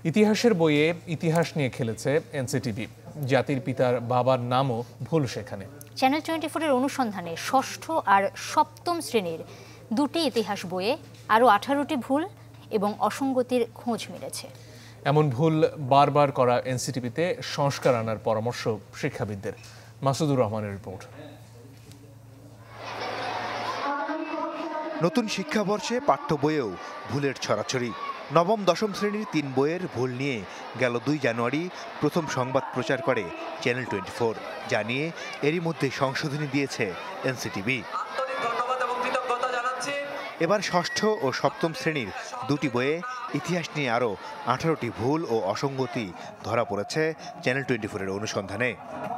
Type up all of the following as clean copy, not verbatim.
ইতিহাসের বইয়ে ইতিহাস নিয়ে খেলেছে এনসিটিভি। জাতির পিতার বাবার নামও ভুল সেখানে। চ্যানেল 24-এর অনুসন্ধানে ষষ্ঠ আর সপ্তম শ্রেণীর দুটি ইতিহাস বইয়ে আরও 18টি ভুল এবং অসঙ্গতির খোঁজ মিলেছে। এমন ভুল বারবার করা এনসিটিভিতে সংস্কার আনার পরামর্শ শিক্ষাবিদদের। মাসুদুর রহমানের রিপোর্ট। নতুন শিক্ষাবর্ষে পাঠ্য বইয়েও ভুলের ছড়াছড়ি। নবম দশম শ্রেণীর 3 বইয়ের ভুল নিয়ে গেল 2 জানুয়ারি প্রথম সংবাদ প্রচার করে চ্যানেল 24, জানিয়ে এরই মধ্যে সংশোধনী দিয়েছে এনসিটিভি। এবার ষষ্ঠ ও সপ্তম শ্রেণীর দুটি বইয়ে ইতিহাস নিয়ে আরও 18টি ভুল ও অসঙ্গতি ধরা পড়েছে চ্যানেল 24-এর অনুসন্ধানে।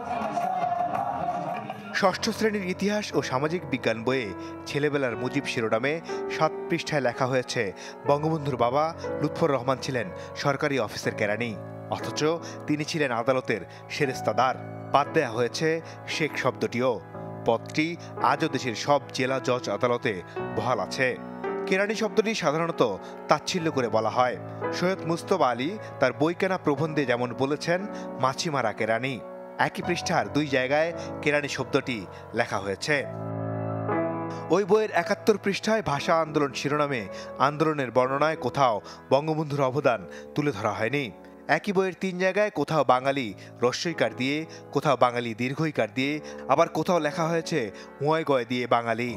ষষ্ঠ শ্রেণীর ইতিহাস ও সামাজিক বিজ্ঞান বইয়ে ছেলেবেলার মুজিব শিরোনামে 7 পৃষ্ঠায় লেখা হয়েছে বঙ্গবন্ধুর বাবা লুৎফর রহমান ছিলেন সরকারি অফিসের কেরানি, অথচ তিনি ছিলেন আদালতের সেরেস্তাদার। বাদ দেয়া হয়েছে শেখ শব্দটিও। পদটি আজও দেশের সব জেলা জজ আদালতে বহাল আছে। কেরানি শব্দটি সাধারণত তাচ্ছিল্য করে বলা হয়। সৈয়দ মুস্তফা আলী তার বই কেনা প্রবন্ধে যেমন বলেছেন, মাছি মারা কেরানি। একই পৃষ্ঠার 2 জায়গায় কেরানি শব্দটি লেখা হয়েছে। ওই বইয়ের 71 পৃষ্ঠায় ভাষা আন্দোলন শিরোনামে আন্দোলনের বর্ণনায় কোথাও বঙ্গবন্ধুর অবদান তুলে ধরা হয়নি। একই বইয়ের 3 জায়গায় কোথাও বাঙালি রস্যইকার দিয়ে, কোথাও বাঙালি দীর্ঘইকার দিয়ে, আবার কোথাও লেখা হয়েছে মুয়ায় দিয়ে বাঙালি।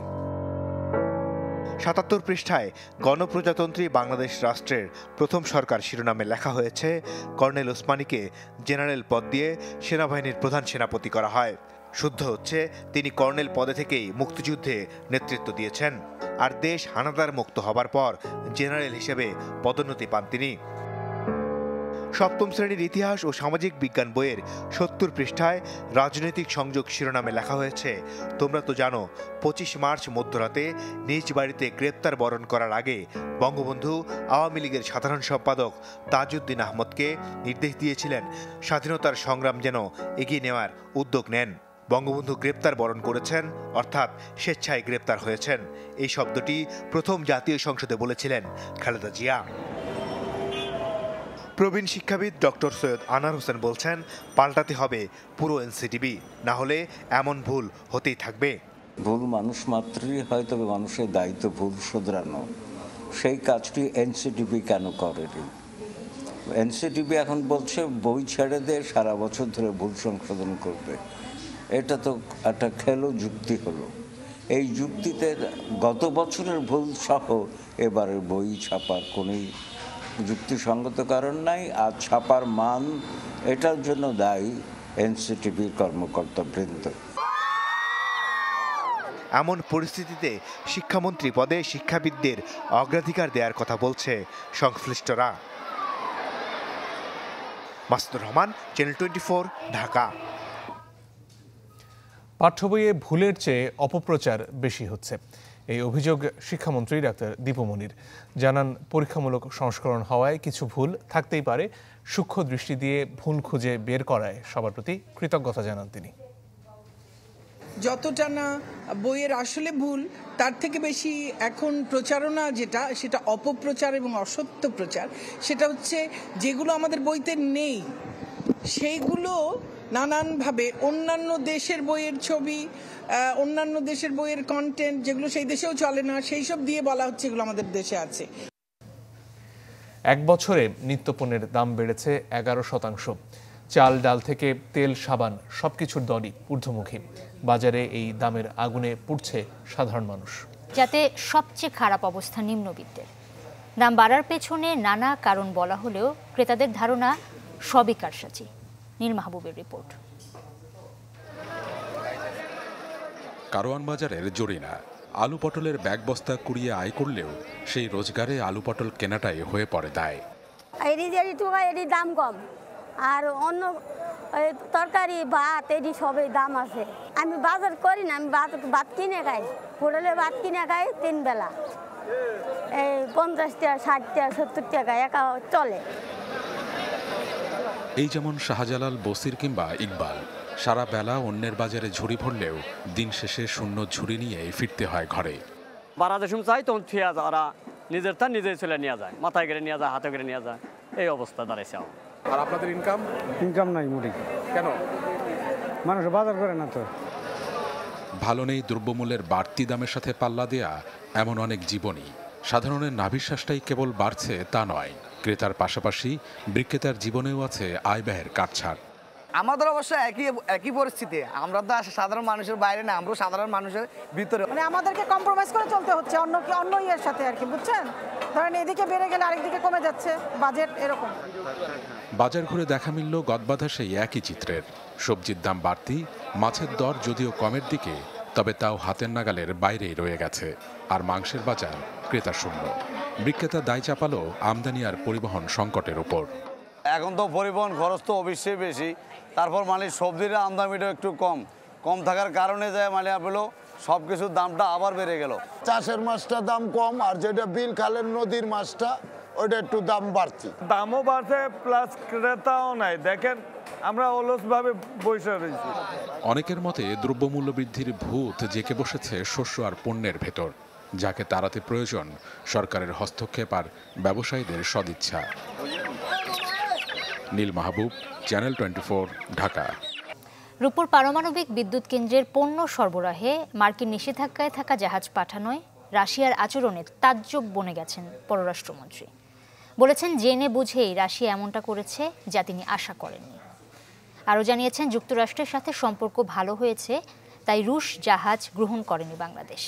77 পৃষ্ঠায় গণপ্রজাতন্ত্রী বাংলাদেশ রাষ্ট্রের প্রথম সরকার শিরোনামে লেখা হয়েছে কর্নেল ওসমানীকে জেনারেল পদ দিয়ে সেনাবাহিনীর প্রধান সেনাপতি করা হয়। শুদ্ধ হচ্ছে তিনি কর্নেল পদে থেকেই মুক্তিযুদ্ধে নেতৃত্ব দিয়েছেন, আর দেশ হানাদার মুক্ত হবার পর জেনারেল হিসেবে পদোন্নতি পান তিনি। সপ্তম শ্রেণীর ইতিহাস ও সামাজিক বিজ্ঞান বইয়ের 70 পৃষ্ঠায় রাজনৈতিক সংযোগ শিরোনামে লেখা হয়েছে, তোমরা তো জানো 25 মার্চ মধ্যরাতে নিজ বাড়িতে গ্রেপ্তার বরণ করার আগে বঙ্গবন্ধু আওয়ামী লীগের সাধারণ সম্পাদক তাজউদ্দিন আহমদকে নির্দেশ দিয়েছিলেন স্বাধীনতার সংগ্রাম যেন এগিয়ে নেওয়ার উদ্যোগ নেন। বঙ্গবন্ধু গ্রেপ্তার বরণ করেছেন, অর্থাৎ স্বেচ্ছায় গ্রেপ্তার হয়েছেন। এই শব্দটি প্রথম জাতীয় সংসদে বলেছিলেন খালেদা জিয়া। প্রবীণ শিক্ষাবিদ ডক্টর সৈয়দ আনার হোসেন বলছেন, পাল্টাতে হবে পুরো এনসিটিভি, না হলে এমন ভুল হতেই থাকবে। ভুল মানুষ মাত্রই হয়, তবে মানুষের দায়িত্ব ভুল শুধরানো। সেই কাজটি এনসিটিভি কেন করেনি? এনসিটিভি এখন বলছে বই ছেড়ে দিয়ে সারা বছর ধরে ভুল সংশোধন করবে। এটা তো একটা খেলো যুক্তি হলো। এই যুক্তিতে গত বছরের ভুল সহ এবারের বই ছাপার কোনোই যুক্তিসঙ্গত কারণ নাই। আর ছাপার মান এটার জন্য দায়ী এনসিটিভির কর্মকর্তাবৃন্দ। এমন পরিস্থিতিতে শিক্ষামন্ত্রী পদে শিক্ষাবিদদের অগ্রাধিকার দেওয়ার কথা বলছে সংশ্লিষ্টরা। মাসুদুর রহমান, চ্যানেল 24, ঢাকা। পাঠ্য বইয়ে ভুলের চেয়ে অপপ্রচার বেশি হচ্ছে, এই অভিযোগ শিক্ষামন্ত্রী ডাক্তার দীপমণির। জানান, পরীক্ষামূলক সংস্করণ হওয়ায় কিছু ভুল থাকতেই পারে। সূক্ষ্ম দৃষ্টি দিয়ে ভুল খুঁজে বের করায় সবার প্রতি কৃতজ্ঞতা জানান তিনি। যতটা না বইয়ের আসলে ভুল, তার থেকে বেশি এখন প্রচারণা যেটা, সেটা অপপ্রচার এবং অসত্য প্রচার। সেটা হচ্ছে যেগুলো আমাদের বইতে নেই সেইগুলো নানানভাবে অন্যান্য দেশের বইয়ের ছবি, অন্যান্য দেশের বইয়ের কন্টেন্ট যেগুলো সেই দেশেও চলে না, সেই সব দিয়ে বলা হচ্ছে এগুলো আমাদের দেশে আছে। 1 বছরে নিত্যপণ্যের দাম বেড়েছে 11%। চাল ডাল থেকে তেল সাবান সবকিছুর দরই ঊর্ধ্বমুখী। বাজারে এই দামের আগুনে পুড়ছে সাধারণ মানুষ। যাতে সবচেয়ে খারাপ অবস্থা নিম্নবিত্তের। দাম বাড়ার পেছনে নানা কারণ বলা হলেও ক্রেতাদের ধারণা সবই কারসাজি। নীল মাহবুবের রিপোর্ট। কারওয়ান বাজারের জরিনা আলু পটলের ব্যাগ বস্তা কুড়িয়ে আয় করলেও সেই রোজগারে আলু পটল কেনাটাই হয়ে পড়ে দায়। এরই দাম কম, আর অন্য তরকারি ভাত এটি সবই দাম আছে। আমি বাজার করি না, আমি ভাত কিনে খাই। পটলের ভাত কিনে খাই 3 বেলা, এই 50 টাকা 60 টাকা 70 টাকা একা চলে। এই যেমন শাহজালাল, বসির কিংবা ইকবাল। সারা বেলা অন্যের বাজারে ঝুড়ি ভরলেও দিন শেষে শূন্য ঝুড়ি নিয়ে ফিরতে হয় ঘরে। বাড়াতে শুন চাই তখন থিয়া ওরা নিজের তা নিজেই চলে নিয়ে যায়, মাথায় করে নিয়ে যায়, হাতে করে নিয়ে যায়। এই অবস্থা দাঁড়াইছে। আর আপনাদের ইনকাম নাই মোটেই। কেন? মানুষ বাজার করে না তো। ভালো নেই দ্রব্যমূল্যের বাড়তি দামের সাথে পাল্লা দেয়া এমন অনেক জীবনই। সাধারণের নাভিশ্বাসটাই কেবল বাড়ছে তা নয়, ক্রেতার পাশাপাশি বিক্রেতার জীবনেও আছে আয় ব্যয়ের কাটছাট। আমাদের অবশ্য একই পরিস্থিতি। আমরা তো সাধারণ মানুষের বাইরে না, আমরা সাধারণ মানুষের ভিতরে। মানে আমাদেরকে কম্প্রোমাইজ করে চলতে হচ্ছে অন্য ইয়ের সাথে আর কি, বুঝছেন? ধরেন এদিকে বেড়ে গেলে আরেকদিকে কমে যাচ্ছে বাজেট, এরকম। বাজার ঘুরে দেখা মিলল গদবাঁধা সেই একই চিত্রের। সবজির দাম বাড়তি, মাছের দর যদিও কমের দিকে, তবে তাও হাতের নাগালের বাইরেই রয়ে গেছে। আর মাংসের বাজার ক্রেতা শূন্য। বিক্রেতা দায় চাপালো আমদানি আর পরিবহন সংকটের ওপর। এখন তো পরিবহন খরচ তো অবশ্যই বেশি, তারপর মানে সবজির আমদানিটা একটু কম থাকার কারণে যায় মানে পেলো সব কিছুর দামটা আবার বেড়ে গেল। চাষের মাছটা দাম কম, আর যেটা বিল খালের নদীর মাছটা ওইটা একটু দাম বাড়তি। দামও বাড়ছে প্লাস ক্রেতাও নাই। দেখেন আমরা অলসভাবে বসে রয়েছি। অনেকের মতে দ্রব্যমূল্য বৃদ্ধির ভূত জেঁকে বসেছে শস্য আর পণ্যের ভেতর, যাকে তাড়াতে প্রয়োজন সরকারের হস্তক্ষেপ আর ব্যবসায়ীদের সদিচ্ছা। নীল মাহবুব, চ্যানেল 24, ঢাকা। রূপপুর পারমাণবিক বিদ্যুৎ কেন্দ্রের পণ্য সরবরাহে মার্কিন নিষেধাজ্ঞায় থাকা জাহাজ পাঠানোয় রাশিয়ার আচরণে তাজ্জব বনে গেছেন পররাষ্ট্রমন্ত্রী। বলেছেন জেনে বুঝেই রাশিয়া এমনটা করেছে যা তিনি আশা করেননি। আরও জানিয়েছেন যুক্তরাষ্ট্রের সাথে সম্পর্ক ভালো হয়েছে, তাই রুশ জাহাজ গ্রহণ করেনি বাংলাদেশ।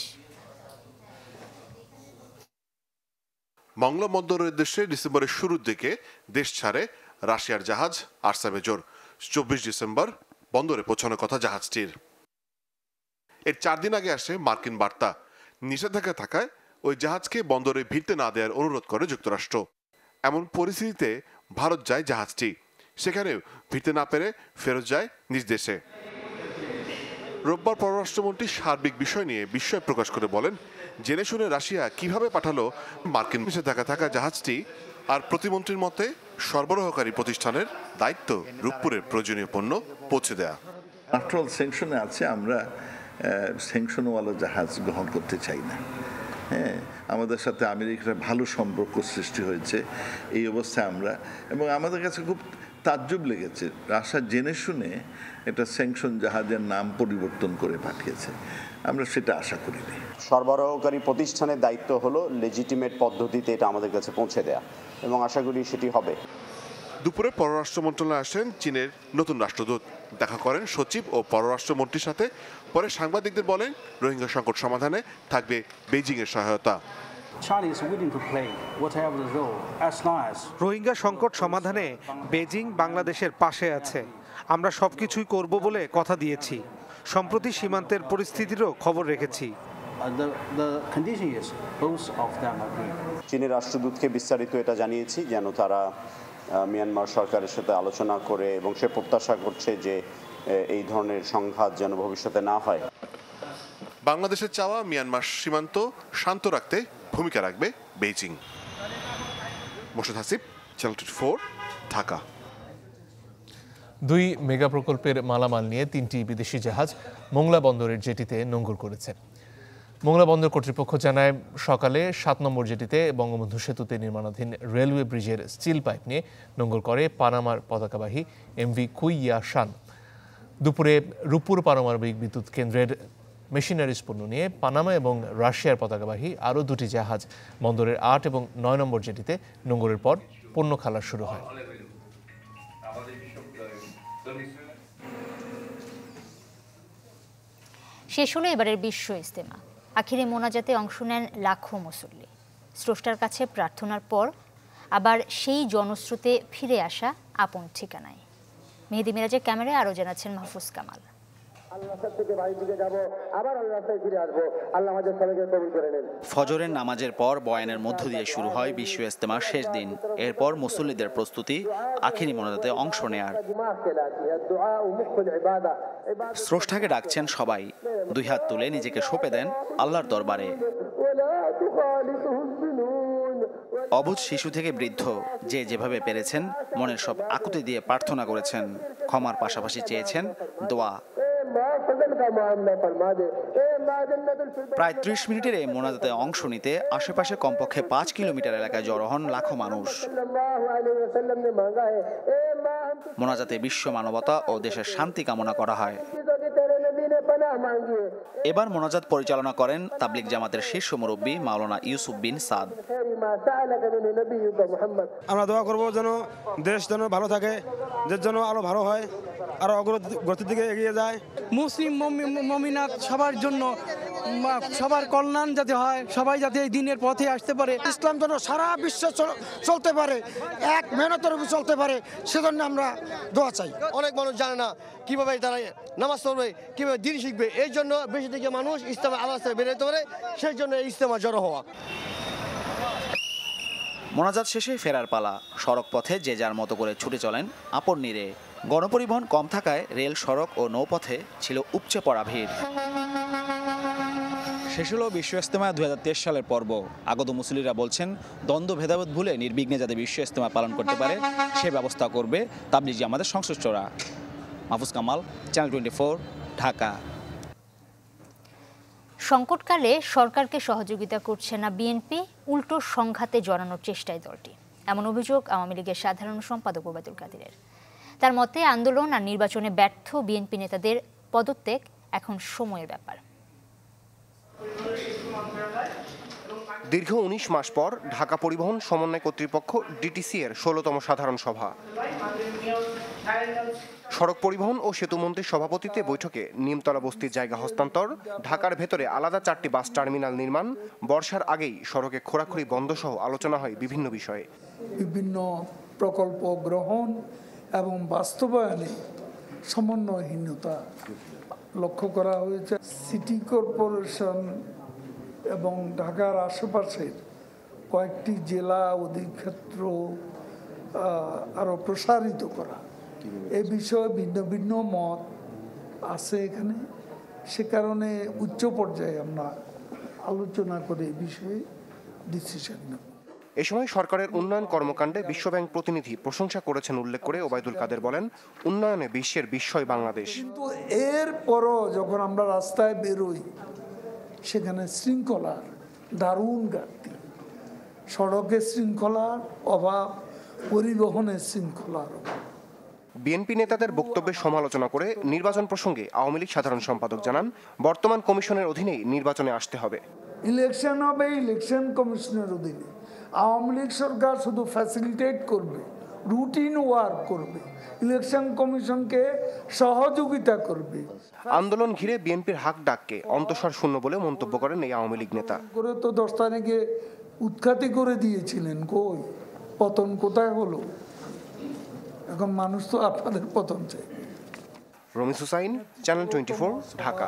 মংলা বন্দরের উদ্দেশ্যে ডিসেম্বরের শুরুর দিকে দেশ ছাড়ে রাশিয়ার জাহাজ আরসা মেজর। 24 ডিসেম্বর বন্দরে পৌঁছানোর কথা জাহাজটির। এর 4 দিন আগে আসে মার্কিন বার্তা। নিষেধাজ্ঞা থাকায় ওই জাহাজকে বন্দরে ভিড়তে না দেওয়ার অনুরোধ করে যুক্তরাষ্ট্র। এমন পরিস্থিতিতে ভারত যায় জাহাজটি, সেখানেও ভিড়তে না পেরে ফেরত যায় নিজ দেশে। রোববার পররাষ্ট্রমন্ত্রী সার্বিক বিষয় নিয়ে বিস্ময় প্রকাশ করে বলেন, জেনে শুনে রাশিয়া কিভাবে পাঠালো মার্কিন নিষেধাজ্ঞা থাকা জাহাজটি। আর প্রতিমন্ত্রীর মতে সরবরাহকারী প্রতিষ্ঠানের দায়িত্ব রূপপুরের প্রয়োজনীয় পণ্য পৌঁছে দেয়া। আফটার স্যাংশনে আছে, আমরা স্যাংশনওয়ালা জাহাজ গ্রহণ করতে চাই না। হ্যাঁ, আমাদের সাথে আমেরিকার ভালো সম্পর্ক সৃষ্টি হয়েছে এই অবস্থায় আমরা, এবং আমাদের কাছে খুব তাজ্জব লেগেছে রাশিয়া জেনে শুনে এটা স্যাংশন জাহাজের নাম পরিবর্তন করে পাঠিয়েছে। আমরা সেটা আশা করিনি। সরবরাহকারী প্রতিষ্ঠানের দায়িত্ব হলো লেজিটিমেট পদ্ধতিতে এটা আমাদের কাছে পৌঁছে দেয়া, এবং আশা করি সেটি হবে। দুপুরে পররাষ্ট্র মন্ত্রণালয়ে আসেন চীনের নতুন রাষ্ট্রদূত। দেখা করেন সচিব ও পররাষ্ট্রমন্ত্রীর সাথে। পরে সাংবাদিকদের বলেন রোহিঙ্গা সংকট সমাধানে থাকবে বেইজিং এর সহায়তা। রোহিঙ্গা সংকট সমাধানে বেজিং বাংলাদেশের পাশে আছে। আমরা সবকিছুই করব বলে কথা দিয়েছি। সম্প্রতি সীমান্তের পরিস্থিতিরও খবর রেখেছি। চীনের রাষ্ট্রদূতকে বিস্তারিত এটা জানিয়েছি যেন তারা মিয়ানমার সরকারের সাথে আলোচনা করে, এবং সে প্রত্যাশা করছে যে এই ধরনের সংঘাত যেন ভবিষ্যতে না হয়। বাংলাদেশের চাওয়া মিয়ানমার সীমান্ত শান্ত রাখতে ভূমিকা রাখবে Beijing. Morshed Hasib, channel 24, Dhaka. 2 mega প্রকল্পের মালামাল নিয়ে 3টি বিদেশি জাহাজ মোংলা বন্দরের জেটিতে নোঙর করেছে। মোংলা বন্দর কর্তৃপক্ষ জানায় সকালে 7 নম্বর জেটিতে বঙ্গবন্ধু সেতুতে নির্মাণাধীন রেলওয়ে ব্রিজের স্টিল পাইপ নিয়ে নোঙর করে পানামার পতাকাবাহী এমভি কুইয়া শান। দুপুরে রূপপুর পারমাণবিক বিদ্যুৎ কেন্দ্রের মেশিনারিজ পণ্য নিয়ে পানামা এবং রাশিয়ার পতাকাবাহী আরও 2টি জাহাজ বন্দরের 8 এবং 9 নম্বর জেটিতে নোঙরের পর পণ্য খালা শুরু হয়। শেষ হলো এবারের বিশ্ব ইজতেমা। আখিরে মোনাজাতে অংশ নেন লাখো মুসল্লি। স্রষ্টার কাছে প্রার্থনার পর আবার সেই জনস্রোতে ফিরে আসা আপন ঠিকানায়। মেহেদি মিরাজের ক্যামেরায় আরও জানাচ্ছেন মাহফুজ কামাল। ফজরের নামাজের পর বয়ানের মধ্য দিয়ে শুরু হয় বিশ্ব ইজতেমার শেষ দিন। এরপর মুসল্লিদের প্রস্তুতি আখিরি মোনাজাতে অংশ নেয়ার। স্রষ্টাকে ডাকছেন সবাই, 2 হাত তুলে নিজেকে সঁপে দেন আল্লাহর দরবারে। অবুঝ শিশু থেকে বৃদ্ধ যে যেভাবে পেরেছেন মনের সব আকুতি দিয়ে প্রার্থনা করেছেন। ক্ষমার পাশাপাশি চেয়েছেন দোয়া। প্রায় 30 মিনিটের এই মোনাজাতে অংশ নিতে আশেপাশে কমপক্ষে 5 কিলোমিটার এলাকায় জড়ো হন লাখো মানুষ। মোনাজাতে বিশ্ব মানবতা ও দেশের শান্তি কামনা করা হয়। এবার মোনাজাত পরিচালনা করেন তাবলিগ জামাতের শীর্ষ মুরব্বী মাওলানা ইউসুফ বিন সাদ। আমরা দোয়া করব যেন দেশ যেন ভালো থাকে, দেশ যেন আরো ভালো হয়, আরো অগ্রগতির দিকে এগিয়ে যায়। মুসলিম মুমিনাত সবার জন্য সবার কল্যাণ যাতে হয়, সবাই যাতে এই দিনের পথে আসতে পারে, ইসলাম যেন সারা বিশ্বে চলতে পারে, এক মেহনতের উপর চলতে পারে, সেজন্য আমরা দোয়া চাই। অনেক মানুষ জানে না কিভাবে তারা নামাজ পড়বে, কিভাবে দিন শিখবে, এই জন্য বেশি থেকে মানুষ ইসলামের আলোচনা বের হতে পারে, সেই জন্য ইজতেমা জড়ো হওয়া। মোনাজাত শেষে ফেরার পালা। সড়ক পথে যে যার মতো করে ছুটে চলেন আপন নিরে। গণপরিবহন কম থাকায় রেল, সড়ক ও নৌপথে ছিল উপচে পড়া ভিড়। শেষ হলো বিশ্ব ইজতেমা 2023 সালের পর্ব। আগত মুসল্লিরা বলছেন দ্বন্দ্ব ভেদাভেদ ভুলে নির্বিঘ্নে যাতে বিশ্ব ইজতেমা পালন করতে পারে সে ব্যবস্থা করবে তাবলিগ জামাতের সংশ্লিষ্টরা। মাহফুজ কামাল, চ্যানেল 24, ঢাকা। সংকটকালে সরকারকে সহযোগিতা করছে না বিএনপি, উল্টো সংঘাতে জড়ানোর চেষ্টায় দলটি, এমন অভিযোগ আওয়ামী লীগের সাধারণ সম্পাদক ওবায়দুল কাদেরের। তার মতে আন্দোলন আর নির্বাচনে ব্যর্থ বিএনপি নেতাদের পদত্যাগ এখন সময়ের ব্যাপার। দীর্ঘ 19 মাস পর ঢাকা পরিবহন সমন্বয় কর্তৃপক্ষ ডিটিসি এর 16তম সাধারণ সভা। সড়ক পরিবহন ও সেতু মন্ত্রীর সভাপতিত্বে বৈঠকে নিমতলা বস্তির জায়গা হস্তান্তর, ঢাকার ভেতরে আলাদা 4টি বাস টার্মিনাল নির্মাণ, বর্ষার আগেই সড়কে খোঁড়াখুঁড়ি বন্ধ সহ আলোচনা হয় বিভিন্ন বিষয়ে। বিভিন্ন প্রকল্প গ্রহণ এবং বাস্তবায়নে সমন্বয়হীনতা লক্ষ্য করা হয়েছে। সিটি কর্পোরেশন এবং ঢাকার আশেপাশের কয়েকটি জেলা অধিক্ষেত্র আরও প্রসারিত করা, এ বিষয়ে ভিন্ন ভিন্ন মত আছে এখানে। সে কারণে উচ্চ পর্যায়ে আমরা আলোচনা করে এই বিষয়ে ডিসিশন নেব। এ সময় সরকারের উন্নয়ন কর্মকাণ্ডে বিশ্বব্যাংক প্রতিনিধি প্রশংসা করেছেন উল্লেখ করে ওবায়দুল কাদের বলেন, উন্নয়নে বিশ্বের বিস্ময় বাংলাদেশ। কিন্তু এরপরও যখন আমরা রাস্তায় বেরোই সেখানে শৃঙ্খলার দারুণ ঘাটতি, সড়কের শৃঙ্খলার অভাব, পরিবহনের শৃঙ্খলার অভাব। বিএনপি নেতাদের বক্তব্যের সমালোচনা করে নির্বাচন প্রসঙ্গে আওয়ামী লীগ সাধারণ সম্পাদক জানান, বর্তমান কমিশনের অধীনেই নির্বাচনে আসতে হবে। ইলেকশন হবে ইলেকশন কমিশনের অধীনে। আওয়ামী লীগ সরকার শুধু ফ্যাসিলিটেট করবে, রুটিন ওয়ার্ক করবে, ইলেকশন কমিশনকে সহযোগিতা করবে। আন্দোলন ঘিরে বিএনপির হাক ডাককে অন্তঃসার শূন্য বলে মন্তব্য করেন এই আওয়ামী লীগ নেতা। করে তো 10 তারিখে উৎখাতি করে দিয়েছিলেন, কই পতন কোথায় হলো? এখন মানুষ তো আপনাদের পতন চাই। রমিজ হুসাইন, চ্যানেল 24, ঢাকা।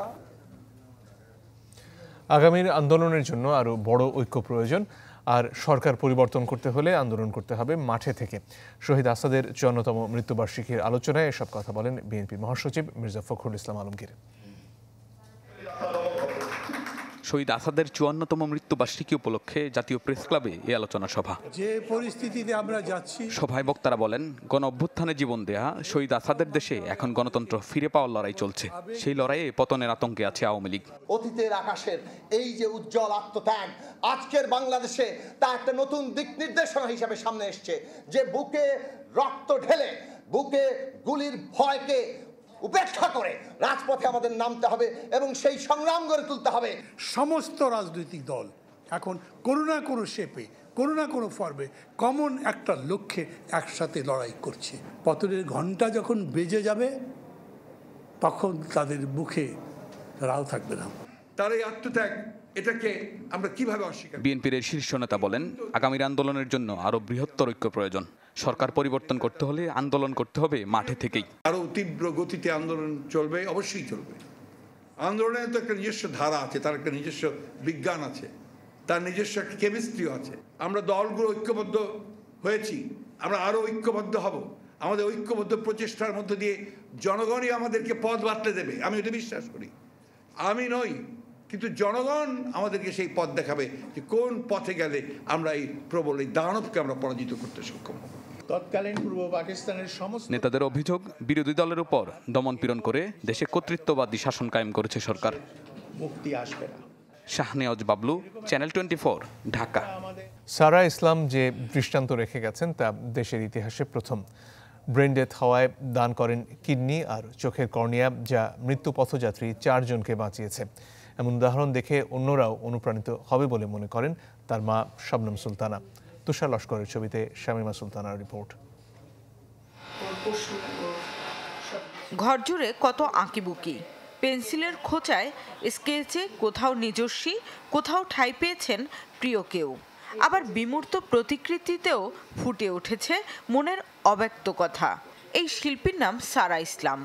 আগামীর আন্দোলনের জন্য আরো বড় ঐক্য প্রয়োজন, আর সরকার পরিবর্তন করতে হলে আন্দোলন করতে হবে মাঠে থেকে। শহীদ আসাদের 54তম মৃত্যুবার্ষিকীর আলোচনায় এসব কথা বলেন বিএনপি মহাসচিব মির্জা ফখরুল ইসলাম আলমগীর। শহীদ আসাদের 54তম মৃত্যুবার্ষিকী উপলক্ষে জাতীয় প্রেস ক্লাবে এই আলোচনা সভা। যে পরিস্থিতিতে আমরা যাচ্ছি, সভায় বক্তারা বলেন, গণ অভ্যুত্থানে জীবন দেয়া শহীদ আসাদের দেশে এখন গণতন্ত্র ফিরে পাওয়ার লড়াই চলছে। সেই লড়াইয়ে পতনের আতঙ্কে আছে আওয়ামী লীগ। অতীতের আকাশের এই যে উজ্জ্বল আত্মত্যাগ আজকের বাংলাদেশে তা একটা নতুন দিক নির্দেশনা হিসেবে সামনে এসছে, যে বুকে রক্ত ঢেলে, বুকে গুলির ভয়কে উপেক্ষা করে রাজপথে আমাদের নামতে হবে এবং সেই সংগ্রাম গড়ে তুলতে হবে। সমস্ত রাজনৈতিক দল এখন কোনো না কোনো শেপে, কোনো না কোনো ফর্মে কমন একটা লক্ষ্যে একসাথে লড়াই করছে। পতনের ঘণ্টা যখন বেজে যাবে তখন তাদের মুখে রাল থাকবে না। তার এই আত্মত্যাগ, এটাকে আমরা কিভাবে অস্বীকার? বিএনপির শীর্ষ নেতা বলেন, আগামীর আন্দোলনের জন্য আরো বৃহত্তর ঐক্য প্রয়োজন। সরকার পরিবর্তন করতে হলে আন্দোলন করতে হবে মাঠে থেকেই। আরো তীব্র গতিতে আন্দোলন চলবে, অবশ্যই চলবে। আন্দোলনের তো একটা নিজস্ব ধারা আছে, তার একটা নিজস্ব বিজ্ঞান আছে, তার নিজস্ব একটা কেমিস্ট্রিও আছে। আমরা দলগুলো ঐক্যবদ্ধ হয়েছি, আমরা আরো ঐক্যবদ্ধ হব। আমাদের ঐক্যবদ্ধ প্রচেষ্টার মধ্য দিয়ে জনগণই আমাদেরকে পথ বাতলে দেবে, আমি এটা বিশ্বাস করি। আমি নই, কিন্তু জনগণ আমাদেরকে সেই পথ দেখাবে যে কোন পথে গেলে আমরা এই প্রবল এই দানবকে আমরা পরাজিত করতে সক্ষম হব। তৎকালীন পূর্ব পাকিস্তানের সমস্ত নেতাদের অভিযোগ, বিরোধী দলের উপর দমন পীড়ন করে দেশে কর্তৃত্ববাদী শাসন কায়েম করেছে সরকার। মুক্তি আসবে না। শাহনেওয়াজ বাবলু, চ্যানেল 24, ঢাকা। সারা ইসলাম যে দৃষ্টান্ত রেখে গেছেন তা দেশের ইতিহাসে প্রথম। ব্রেন ডেথ হওয়ায় দান করেন কিডনি আর চোখের কর্নিয়া, যা মৃত্যু পথযাত্রী 4 জনকে বাঁচিয়েছে। এমন উদাহরণ দেখে অন্যরাও অনুপ্রাণিত হবে বলে মনে করেন তার মা শবনম সুলতানা। তুষার লস্করের ছবিতে শামীমা সুলতানার রিপোর্ট। ঘরজুড়ে কত আঁকিবুকি, পেন্সিলের খোঁচায়, স্কেচে কোথাও নিজস্বী, কোথাও ঠাঁই পেয়েছেন প্রিয় কেউ। আবার বিমূর্ত প্রতিকৃতিতেও ফুটে উঠেছে মনের অব্যক্ত কথা। এই শিল্পীর নাম সারা ইসলাম।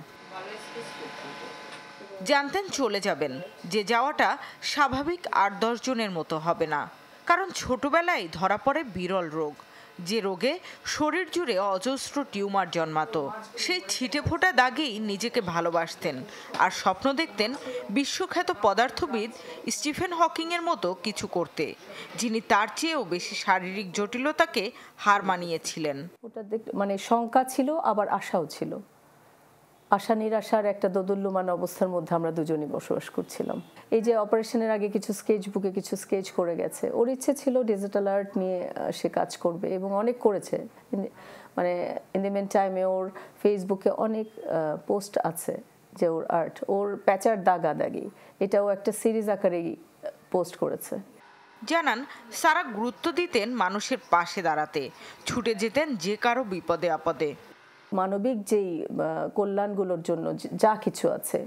জানতেন চলে যাবেন, যে যাওয়াটা স্বাভাবিক 8-10 জনের মতো হবে না, কারণ ছোটবেলায় ধরা পড়ে বিরল রোগ, যে রোগে শরীর জুড়ে অজস্র টিউমার জন্মাতো। সেই ছিটে ফোটা দাগেই নিজেকে ভালোবাসতেন আর স্বপ্ন দেখতেন বিশ্বখ্যাত পদার্থবিদ স্টিফেন হকিংয়ের মতো কিছু করতে, যিনি তার চেয়েও বেশি শারীরিক জটিলতাকে হার মানিয়েছিলেন। ওটা মানে শঙ্কা ছিল, আবার আশাও ছিল। আশা নিরাশার একটা দোদুল্যমান অবস্থার মধ্যে আমরা দুজনই বসবাস করছিলাম। এই যে অপারেশনের আগে কিছু স্কেচ বুকে কিছু স্কেচ করে গেছে, ওর ইচ্ছে ছিল ডিজিটাল আর্ট নিয়ে সে কাজ করবে এবং অনেক করেছে। মানে ইন দি মেন টাইমে ওর ফেসবুকে অনেক পোস্ট আছে যে ওর আর্ট, ওর প্যাচার দাগাদাগি, এটাও একটা সিরিজ আকারেই পোস্ট করেছে। জানান সারা গুরুত্ব দিতেন মানুষের পাশে দাঁড়াতে, ছুটে যেতেন যে কারো বিপদে আপদে। মানবিক যেই কল্যাণগুলোর জন্য যা কিছু আছে,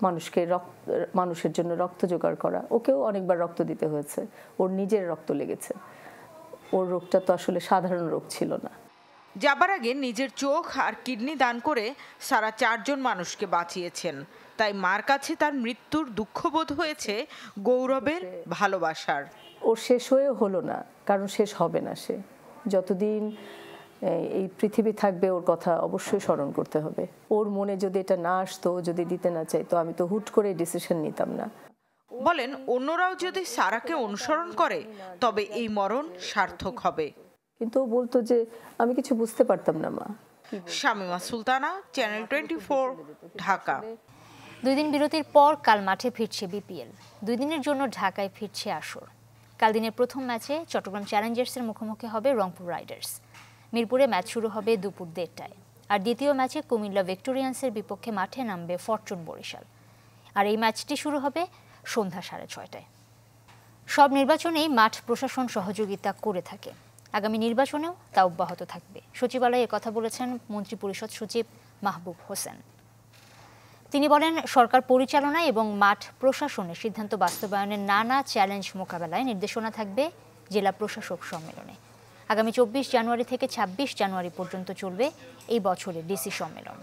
মানুষের জন্য রক্ত জোগাড় করা, ওকেও অনেকবার রক্ত দিতে হয়েছে, ওর নিজের রক্ত লেগেছে। ওর রোগটা তো আসলে সাধারণ রোগ ছিল না। যাবার আগে নিজের চোখ আর কিডনি দান করে সারা 4 জন মানুষকে বাঁচিয়েছেন। তাই মার কাছে তার মৃত্যুর দুঃখবোধ হয়েছে গৌরবের, ভালোবাসার। ওর শেষ হয়েও হলো না, কারণ শেষ হবে না। সে যতদিন এই পৃথিবী থাকবে ওর কথা অবশ্যই স্মরণ করতে হবে। ওর মনে যদি এটা না আসতো, যদি দিতে না চাইতো, আমি তো হুট করে ডিসিশন নিতাম না। বলেন অন্যরাও যদি সারাকে অনুসরণ করে তবে এই মরণ সার্থক হবে। কিন্তু ও বলতো যে আমি কিছু বুঝতে পারতাম না মা। শামীমা সুলতানা, চ্যানেল 24, ঢাকা। 2 দিন বিরতির পর কাল মাঠে ফিরছে বিপিএল। 2 দিনের জন্য ঢাকায় ফিরছে আসর। কাল দিনের প্রথম ম্যাচে চট্টগ্রাম চ্যালেঞ্জার্সের মুখোমুখি হবে রংপুর রাইডার্স। মিরপুরে ম্যাচ শুরু হবে দুপুর 1টায়। আর দ্বিতীয় ম্যাচে কুমিল্লা ভিক্টোরিয়ান্সের বিপক্ষে মাঠে নামবে ফরচুন বরিশাল। আর এই ম্যাচটি শুরু হবে সন্ধ্যা 6:30টায়। সব নির্বাচনেই মাঠ প্রশাসন সহযোগিতা করে থাকে, আগামী নির্বাচনেও তা অব্যাহত থাকবে। সচিবালয়ে কথা বলেছেন মন্ত্রিপরিষদ সচিব মাহবুব হোসেন। তিনি বলেন, সরকার পরিচালনা এবং মাঠ প্রশাসনের সিদ্ধান্ত বাস্তবায়নের নানা চ্যালেঞ্জ মোকাবেলায় নির্দেশনা থাকবে জেলা প্রশাসক সম্মেলনে। আগামী 24 জানুয়ারি থেকে 26 জানুয়ারি পর্যন্ত চলবে এই বছরের ডিসি সম্মেলন।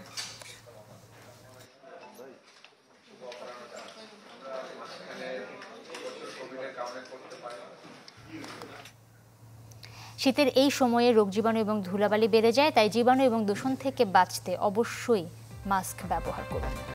শীতের এই সময়ে রোগ জীবাণু এবং ধুলাবালি বেড়ে যায়, তাই জীবাণু এবং দূষণ থেকে বাঁচতে অবশ্যই মাস্ক ব্যবহার করুন।